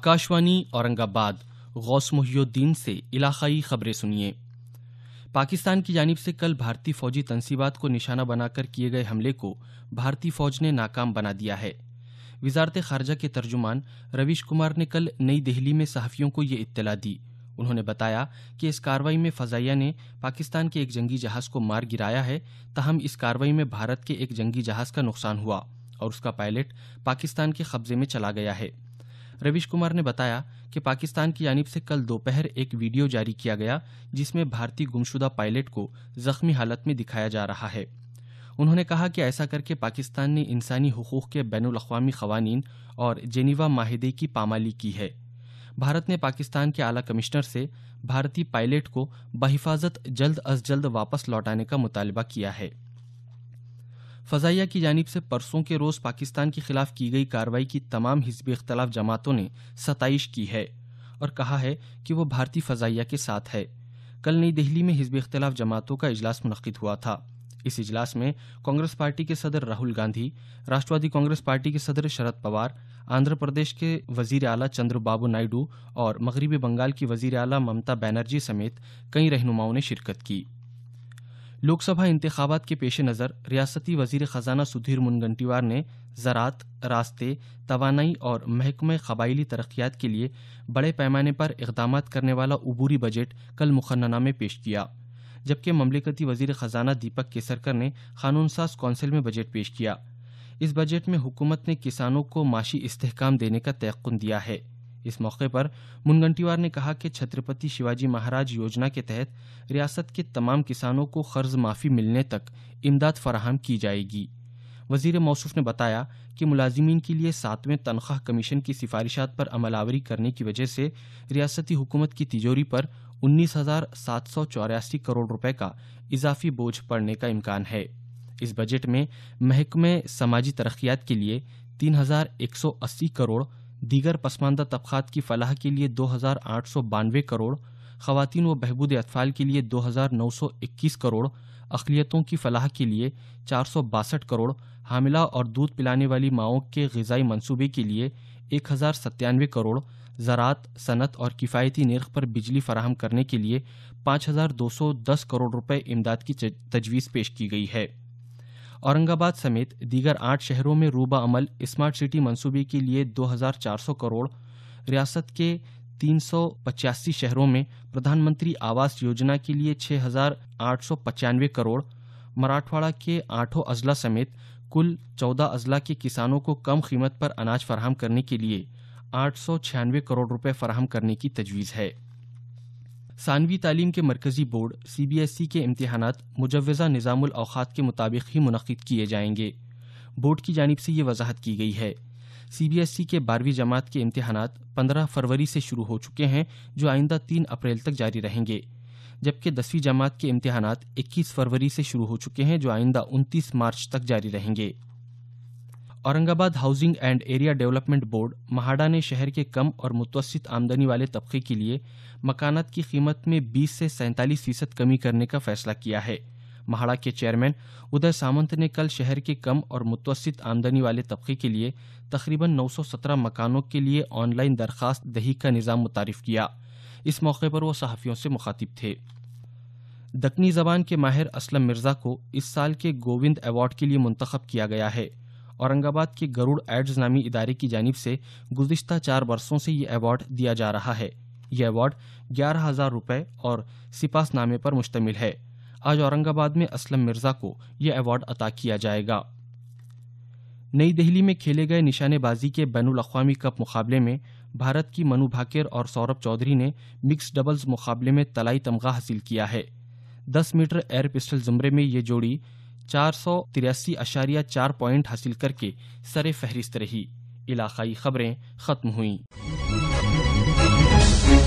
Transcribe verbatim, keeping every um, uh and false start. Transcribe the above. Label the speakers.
Speaker 1: آکاشوانی اورنگ آباد غوث محی الدین سے علاقائی خبریں سنیے۔ پاکستان کی جانب سے کل بھارتی فوجی تنصیبات کو نشانہ بنا کر کیے گئے حملے کو بھارتی فوج نے ناکام بنا دیا ہے۔ وزارت خارجہ کے ترجمان رویش کمار نے کل نئی دہلی میں صحافیوں کو یہ اطلاع دی۔ انہوں نے بتایا کہ اس کارروائی میں فضائیہ نے پاکستان کے ایک جنگی جہاز کو مار گرایا ہے، تاہم اس کارروائی میں بھارت کے ایک جنگی جہاز کا نقصان ہوا اور اس کا پائلٹ پاکستان کے قبضے میں چلا گیا ہے۔ رویش کمار نے بتایا کہ پاکستان کی جانب سے کل دوپہر ایک ویڈیو جاری کیا گیا جس میں بھارتی گمشدہ پائلٹ کو زخمی حالت میں دکھایا جا رہا ہے۔ انہوں نے کہا کہ ایسا کر کے پاکستان نے انسانی حقوق کے بین الاقوامی قوانین اور جنیوا معاہدے کی پامالی کی ہے۔ بھارت نے پاکستان کے اعلیٰ کمشنر سے بھارتی پائلٹ کو بحفاظت جلد از جلد واپس لوٹانے کا مطالبہ کیا ہے۔ فضائیہ کی جانب سے پرسوں کے روز پاکستان کے خلاف کی گئی کارروائی کی تمام حزب اختلاف جماعتوں نے ستائش کی ہے اور کہا ہے کہ وہ بھارتی فضائیہ کے ساتھ ہے۔ کل نئی دہلی میں حزب اختلاف جماعتوں کا اجلاس منعقد ہوا تھا۔ اس اجلاس میں کانگریس پارٹی کے صدر راہل گاندھی، راشٹروادی کانگریس پارٹی کے صدر شرد پوار، آندھرا پردیش کے وزیر اعلیٰ چندر بابو نائیڈو اور مغربی بنگال کی وزیر اعلیٰ ممتا بنرجی سمیت کئی رہنماؤں نے شرکت کی۔ لوک سبھا انتخابات کے پیش نظر ریاستی وزیر خزانہ سدھیر منگنٹیوار نے زراعت، راستے، توانائی اور محکمہ قبائلی ترقیات کے لیے بڑے پیمانے پر اقدامات کرنے والا عبوری بجٹ کل مقننہ میں پیش کیا، جبکہ مملکتی وزیر خزانہ دیپک کیسرکر نے قانون ساز کونسل میں بجٹ پیش کیا۔ اس بجٹ میں حکومت نے کسانوں کو معاشی استحکام دینے کا تیقن دیا ہے۔ اس موقع پر منگنٹیوار نے کہا کہ چھترپتی شیواجی مہاراج یوجنا کے تحت ریاست کے تمام کسانوں کو قرض معافی ملنے تک امداد فراہم کی جائے گی۔ وزیر موصوف نے بتایا کہ ملازمین کے لیے ساتویں تنخواہ کمیشن کی سفارشات پر عمل آوری کرنے کی وجہ سے ریاستی حکومت کی تجوری پر انیس ہزار سات سو چوراسی کروڑ روپے کا اضافی بوجھ پڑنے کا امکان ہے۔ اس بجٹ میں محکمہ سماجی ترقیات کے لیے تین ہزار ایک سو اسی کروڑ، دیگر پسماندہ طبقات کی فلاح کے لیے دو ہزار آٹھ سو بانوے کروڑ، خواتین و بہبود اطفال کے لیے دو ہزار نو سو اکیس کروڑ، اقلیتوں کی فلاح کے لیے چار سو باسٹھ کروڑ، حاملہ اور دودھ پلانے والی ماؤں کے غذائی منصوبے کے لیے ایک ہزار ستانوے کروڑ، زراعت، صنعت اور کفایتی نرخ پر بجلی فراہم کرنے کے لیے پانچ ہزار دو سو دس کروڑ روپے امداد کی تجویز پیش کی گئی ہے۔ اورنگ آباد سمیت دیگر آٹھ شہروں میں روبہ عمل اسمارٹ سٹی منصوبے کے لیے دو ہزار چار سو کروڑ، ریاست کے تین سو پچاسی شہروں میں پردھان منتری آواس یوجنا کے لیے چھ ہزار آٹھ سو پچانوے کروڑ، مراٹھواڑہ کے آٹھوں اضلاع سمیت کل چودہ اضلاع کے کسانوں کو کم قیمت پر اناج فراہم کرنے کے لیے آٹھ سو چھیانوے کروڑ روپے فراہم کرنے کی تجویز ہے۔ ثانوی تعلیم کے مرکزی board C B S E کے امتحانات مجوزہ نظام الاوقات کے مطابق ہی منعقد کیے جائیں گے۔ بورڈ کی جانب سے یہ وضاحت کی گئی ہے۔ سی بی ایس ای کے بارہویں جماعت کے امتحانات پندرہ فروری سے شروع ہو چکے ہیں، جو آئندہ تین اپریل تک جاری رہیں گے، جبکہ دسویں جماعت کے امتحانات اکیس فروری سے شروع ہو چکے ہیں، جو آئندہ انتیس مارچ تک جاری رہیں گے۔ Aurangabad housing and area development board مہاڑا نے شہر کے کم اور متوسط آمدنی والے طبقے کے لیے مکانات کی قیمت میں بیس سے سینتالیس فیصد کمی کرنے کا فیصلہ کیا ہے۔ مہاڑا کے چیئرمین ادے سامنت نے کل شہر کے کم اور متوسط آمدنی والے طبقے کے لیے تقریباً نو سو سترہ مکانوں کے لیے آن لائن درخواست دہی کا نظام متعارف کیا۔ اس موقع پر وہ صحافیوں سے مخاطب تھے۔ دکنی زبان کے ماہر اسلم مرزا کو اس سال کے گووند ایوارڈ کے لیے منتخب کیا گیا ہے۔ اورنگ آباد کے گروڑ ایڈز نامی ادارے کی جانب سے گزشتہ چار برسوں سے یہ ایوارڈ دیا جا رہا ہے۔ یہ ایوارڈ گیارہ ہزار روپے اور سپاس نامے پر مشتمل ہے۔ آج اورنگ آباد میں اسلم مرزا کو یہ ایوارڈ عطا کیا جائے گا۔ نئی دہلی میں کھیلے گئے نشانے بازی کے بین الاقوامی کپ مقابلے میں بھارت کی منو بھاکر اور سوربھ چودھری نے مکس ڈبلز مقابلے میں طلائی تمغہ حاصل کیا ہے۔ دس میٹر ایئر پسٹل زمرے میں یہ جوڑی چار سو تراسی اشاریہ چار پوائنٹ حاصل کر کے سر فہرست رہی۔ علاقائی خبریں ختم ہوئیں۔